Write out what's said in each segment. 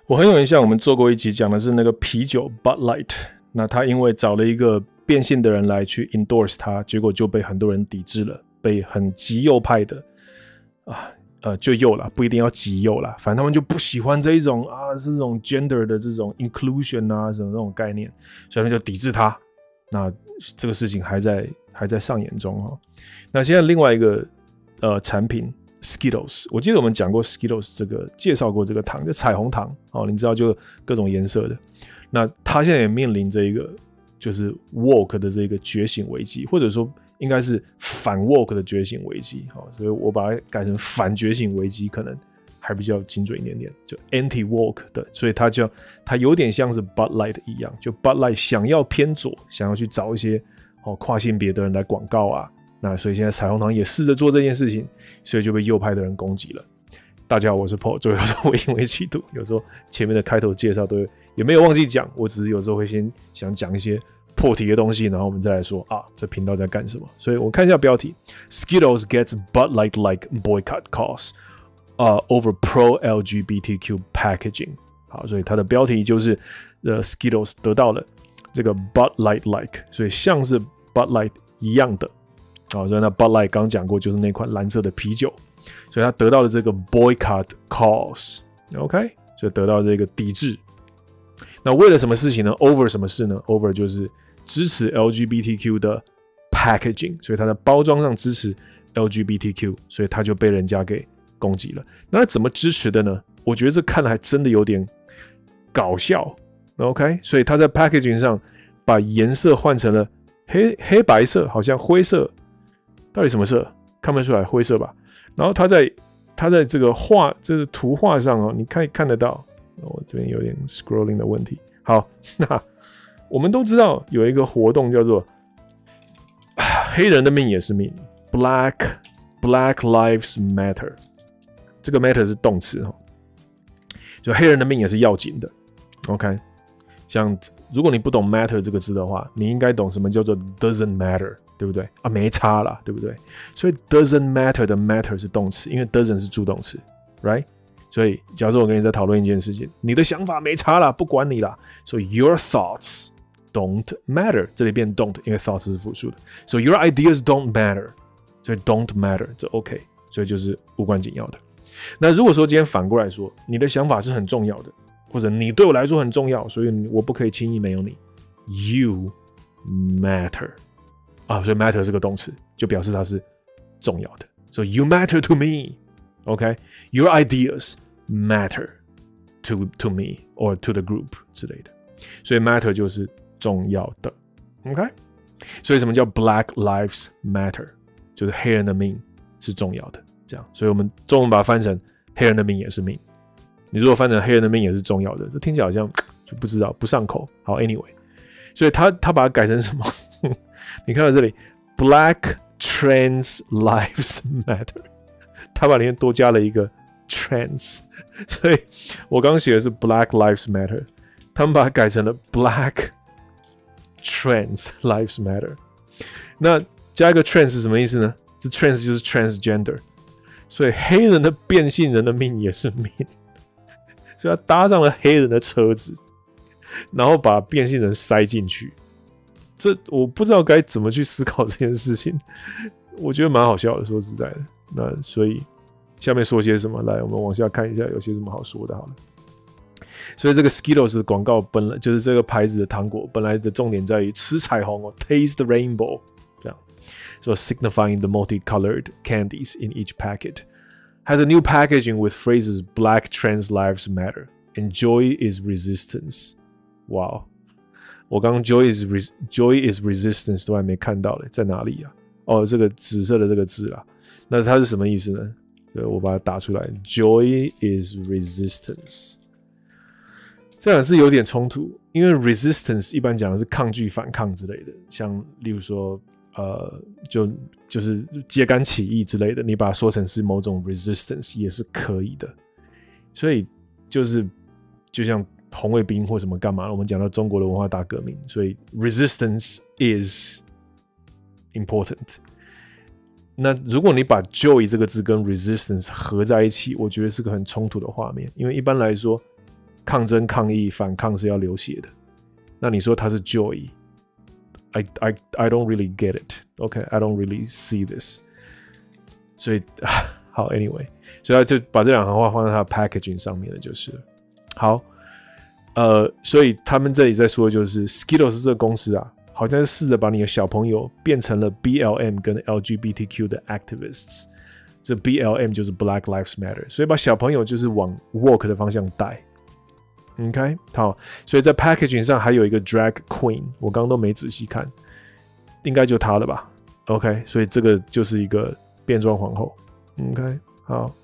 我很有印象，我们做过一集讲的是那个啤酒 Bud Light， 那他因为找了一个变性的人来去 endorse 他，结果就被很多人抵制了，被很极右派的就右啦，不一定要极右啦，反正他们就不喜欢这一种是这种 gender 的这种 inclusion 什么这种概念，所以他们就抵制他。那这个事情还在上演中那现在另外一个产品 Skittles， 我记得我们讲过 Skittles 这个介绍过这个糖，就彩虹糖你知道就各种颜色的。那它现在也面临这一个就是 woke 的这个觉醒危机，或者说应该是反 woke 的觉醒危机所以我把它改成反觉醒危机，可能还比较精准一点点，就 anti woke 的，所以它有点像是 Bud Light 一样，就 Bud Light 想要偏左，想要去找一些跨性别的人来广告那所以现在彩虹糖也试着做这件事情，所以就被右派的人攻击了。大家好，我是 Paul， 最后有时候我因为嫉妒，有时候前面的开头介绍也没有忘记讲，我只是有时候会先想讲一些破题的东西，然后我们再来说这频道在干什么。所以我看一下标题 ，Skittles gets Bud Light like boycott calls over pro LGBTQ packaging。好，所以它的标题就是Skittles 得到了这个 Bud Light like， 所以像是 Bud Light 一样的。所以那 Bud Light 刚讲过就是那款蓝色的啤酒，所以他得到了这个 boycott calls，OK， 所以得到这个抵制。那为了什么事情呢 ？Over 什么事呢 ？Over 就是支持 LGBTQ 的 packaging， 所以它的包装上支持 LGBTQ， 所以它就被人家给攻击了。那怎么支持的呢？我觉得这看了还真的有点搞笑。OK， 所以它在 packaging 上把颜色换成了黑白色，好像灰色。到底什么色？看不出来，灰色吧。然后它在这个图画上你可以看得到。我这边有点 scrolling 的问题。好，那我们都知道有一个活动叫做黑人的命也是命 ，Black Lives Matter。这个 matter 是动词就黑人的命也是要紧的。OK， 像如果你不懂 matter 这个字的话，你应该懂什么叫做 doesn't matter， 对不对没差啦，对不对？所以 doesn't matter 的 matter 是动词，因为 doesn't 是助动词 ，right？ 所以假如我跟你在讨论一件事情，你的想法没差啦，不管你啦，所以 your thoughts don't matter， 这里变 don't， 因为 thoughts 是复数的，所以 your ideas don't matter， 所以 don't matter 这 OK， 所以就是无关紧要的。那如果说今天反过来说，你的想法是很重要的，或者你对我来说很重要，所以我不可以轻易没有你 ，you matter 所以 matter 是个动词，就表示它是重要的。So you matter to me，OK？ Your ideas matter to me or to the group 之类的，所以 matter 就是重要的 ，OK？ 所以什么叫 Black Lives Matter？ 就是黑人的命是重要的，这样。所以我们中文把它翻成黑人的命也是命。你如果翻成黑人的命也是重要的，这听起来好像就不知道不上口。好 ，anyway， 所以他把它改成什么？你看到这里 ，Black Trans Lives Matter， 他把里面多加了一个 trans， 所以我刚写的是 Black Lives Matter， 他们把它改成了 Black Trans Lives Matter。那加一个 trans 是什么意思呢？这 trans 就是 transgender， 所以黑人的变性人的命也是命。所以他搭上了黑人的车子，然后把变性人塞进去。这我不知道该怎么去思考这件事情，我觉得蛮好笑的，说实在的。那所以下面说些什么？来，我们往下看一下，有些什么好说的。好了，所以这个 Skittles 的广告本来就是这个牌子的糖果，本来的重点在于吃彩虹，taste the rainbow， 这样。So signifying the multicolored candies in each packet.Has a new packaging with phrases Black Trans Lives Matter and Joy is Resistance. Wow， 我刚刚 Joy is Resistance 都还没看到嘞，在哪里这个紫色的这个字啦，那它是什么意思呢？所以我把它打出来 ，Joy is Resistance。这两个字有点冲突，因为 Resistance 一般讲的是抗拒、反抗之类的，像例如说。就是揭竿起义之类的，你把它说成是某种 resistance 也是可以的。所以就像红卫兵或什么干嘛，我们讲到中国的文化大革命，所以 resistance is important。那如果你把 joy 这个字跟 resistance 合在一起，我觉得是个很冲突的画面，因为一般来说抗争、抗议、反抗是要流血的。那你说它是 joy，I don't really get it，OK，I don't really see this。所以好 ，anyway， 所以他就把这两行话放在他的 packaging 上面了，就是了。好，所以他们这里在说的就是 Skittles 这个公司啊，好像是试着把你的小朋友变成了 BLM 跟 LGBTQ 的 activists。这 BLM 就是 Black Lives Matter， 所以把小朋友就是往 woke 的方向带。OK， 好，所以在 packaging 上还有一个 drag queen， 我刚刚都没仔细看，应该就她了吧 ？OK， 所以这个就是一个变装皇后。OK， 好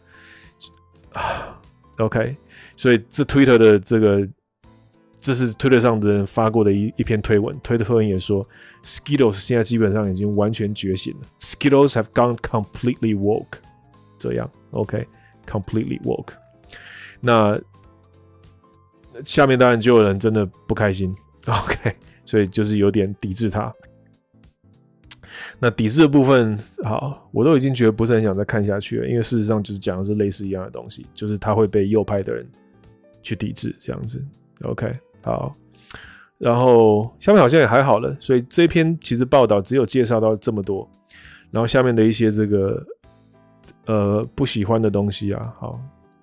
，OK， 所以这 Twitter 的这是 Twitter 上的人发过的一篇推文，推文也说 Skittles 现在基本上已经完全觉醒了 ，Skittles have gone completely woke， 这样 ，OK，completely woke。那下面当然就有人真的不开心 ，OK， 所以就是有点抵制他。那抵制的部分，好，我都已经觉得不是很想再看下去了，因为事实上就是讲的是类似一样的东西，就是他会被右派的人去抵制这样子 ，OK， 好，然后下面好像也还好了，所以这篇其实报道只有介绍到这么多，然后下面的一些这个不喜欢的东西啊，好，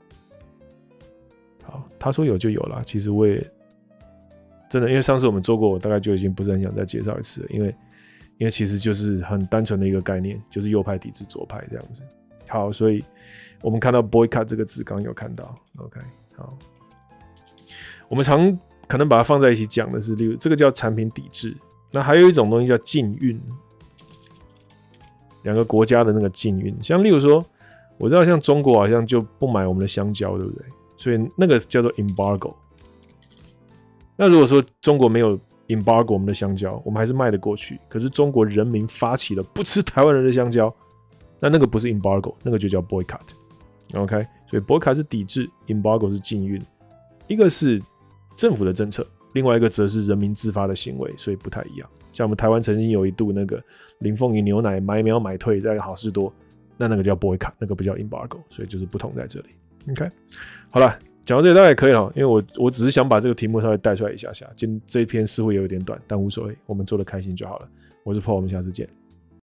他说有就有啦，其实我也真的，因为上次我们做过，我大概就已经不是很想再介绍一次了，因为其实就是很单纯的一个概念，就是右派抵制左派这样子。好，所以我们看到 boycott 这个字，刚刚有看到 ，OK， 好，我们常可能把它放在一起讲的是，例如这个叫产品抵制，那还有一种东西叫禁运，两个国家的那个禁运，像例如说，我知道像中国好像就不买我们的香蕉，对不对？所以那个叫做 embargo。那如果说中国没有 embargo 我们的香蕉，我们还是卖得过去。可是中国人民发起了不吃台湾人的香蕉，那个不是 embargo， 那个就叫 boycott。OK， 所以 boycott 是抵制 ，embargo 是禁运。一个是政府的政策，另外一个则是人民自发的行为，所以不太一样。像我们台湾曾经有一度那个林凤营牛奶买秒买退在好事多，那个叫 boycott， 那个不叫 embargo， 所以就是不同在这里。OK， 好了，讲到这里大概可以了，因为我只是想把这个题目稍微带出来一下下。这一篇似乎也有点短，但无所谓，我们做的开心就好了。我是 Paul， 我们下次见。